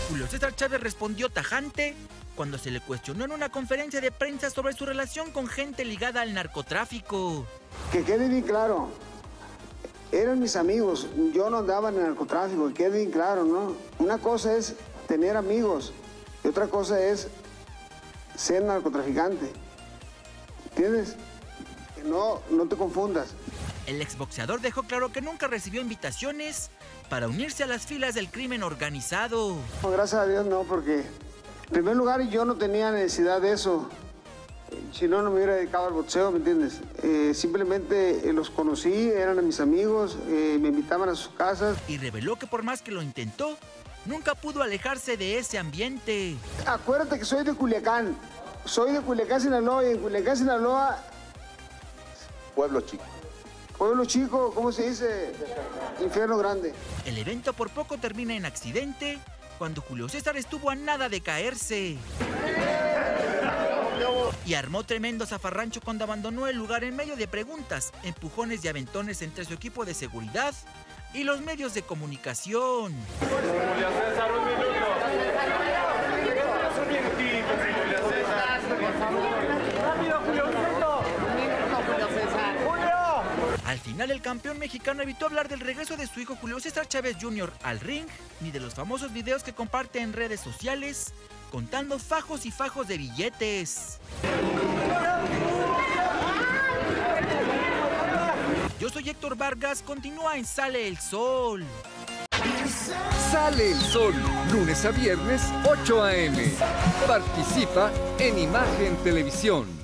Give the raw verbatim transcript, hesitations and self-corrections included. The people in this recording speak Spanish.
Julio César Chávez respondió tajante cuando se le cuestionó en una conferencia de prensa sobre su relación con gente ligada al narcotráfico. Que quede bien claro, eran mis amigos, yo no andaba en el narcotráfico, que quede bien claro, ¿no? Una cosa es tener amigos y otra cosa es ser narcotraficante, ¿entiendes? Que no, no te confundas. El exboxeador dejó claro que nunca recibió invitaciones para unirse a las filas del crimen organizado. No, gracias a Dios no, porque en primer lugar yo no tenía necesidad de eso. Si no, no me hubiera dedicado al boxeo, ¿me entiendes? Eh, simplemente eh, los conocí, eran mis amigos, eh, me invitaban a sus casas. Y reveló que por más que lo intentó, nunca pudo alejarse de ese ambiente. Acuérdate que soy de Culiacán, soy de Culiacán, Sinaloa, y en Culiacán, Sinaloa... Pueblo chico. Pueblo chico, ¿cómo se dice? Infierno grande. El evento por poco termina en accidente cuando Julio César estuvo a nada de caerse. Y armó tremendo zafarrancho cuando abandonó el lugar en medio de preguntas, empujones y aventones entre su equipo de seguridad y los medios de comunicación. Julio César, un minuto. Un minutito, Julio César. Por favor. Rápido, Julio César. Un minuto, Julio César. ¡Julio! Al final, el campeón mexicano evitó hablar del regreso de su hijo Julio César Chávez junior al ring, ni de los famosos videos que comparte en redes sociales, contando fajos y fajos de billetes. Yo soy Héctor Vargas, continúa en Sale el Sol. Sale el Sol, lunes a viernes, ocho a eme. Participa en Imagen Televisión.